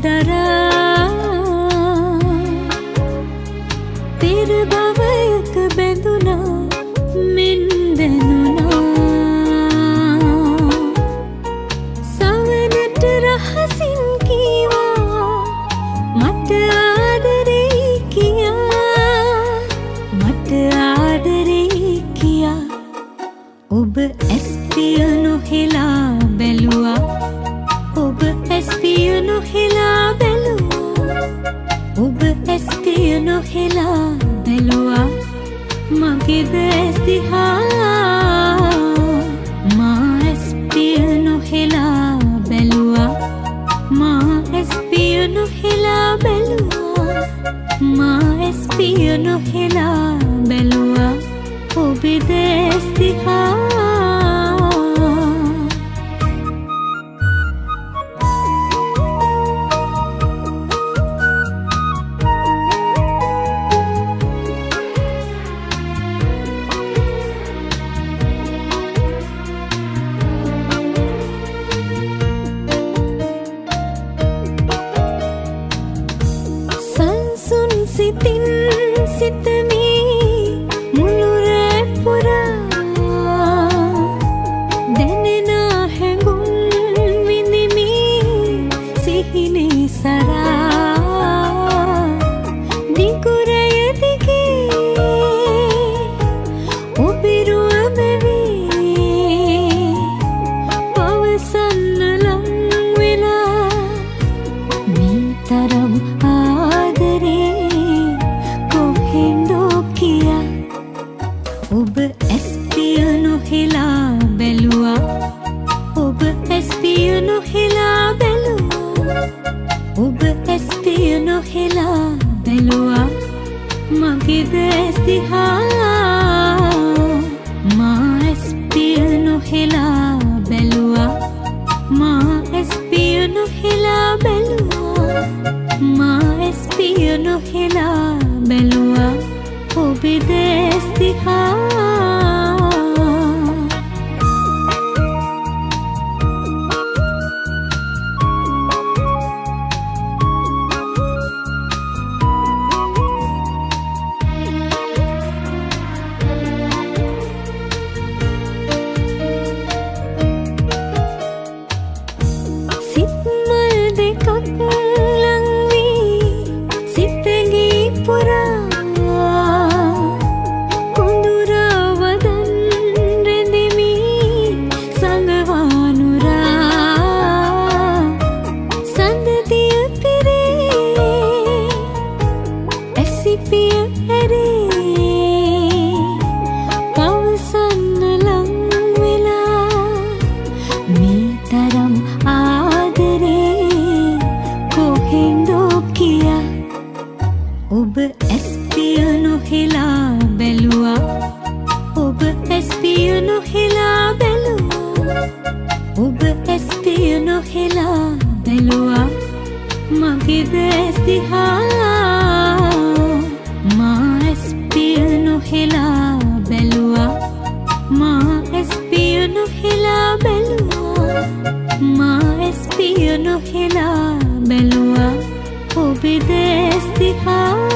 දරා පෙර භවයක බැඳුනා මෙන් දැනුණා සවනට රහසින් කීවා මට ආදරේ කියා මට ආදරේ කියා ඔබ ඇස් පිය නොහෙලා බැලුවා ඔබ ඇස් පිය නොහෙලා බැලුවා ඔබ ඇස් පිය නොහෙලා බැලුවා මගේද ඇස් දිහා මා ඇස් පිය නොහෙලා බැලුවා මා ඇස් පිය නොහෙලා බැලුවා මා ඇස් පිය නොහෙලා බැලුවා ඔබේද ඇස් දිහා සිතින් සිතමි මුළු රැ පුරා දැනෙන හැඟුම් විඳිමි සිහිනේ සරා දිගුරය දිගේ ඔබිරුව බැවේ පවසන්න ලං වෙලා මේ තරම් ඔබ ඇස් පිය නොහෙලා බැලුවා ඔබ ඇස් පිය නොහෙලා බැලුවා ඔබ ඇස් පිය නොහෙලා බැලුවා මගේද ඇස් දිහා මා ඇස් පිය නොහෙලා බැලුවා මා ඇස් පිය නොහෙලා බැලුවා මා ඇස් පිය නොහෙලා බැලුවා ඔබේද ඇස් දිහා සිත්මල් දෙකක් ලං වී සිතගේ පුරා පවසන්න ලං වෙලා මේ තරම් ආදරේ කොහෙන්දෝ කියා ඔබ ඇස් පිය නොහෙලා බැලුවා ඔබ ඇස් පිය නොහෙලා බැලුවා ඔබ ඇස් පිය නොහෙලා බැලුවා මගේද ඇස් දිහා මා ඇස් පිය නොහෙලා බැලුවා මා ඇස් පිය නොහෙලා බැලුවා මා ඇස් පිය නොහෙලා බැලුවා ඔබේද ඇස් දිහා